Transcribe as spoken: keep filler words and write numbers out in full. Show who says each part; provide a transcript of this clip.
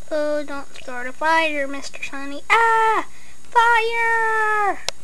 Speaker 1: Oh, don't start a fire, Mister Sunny. Ah! Fire!